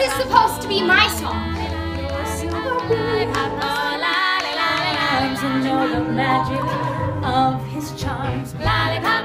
is supposed to be my song. And know the magic of his charms.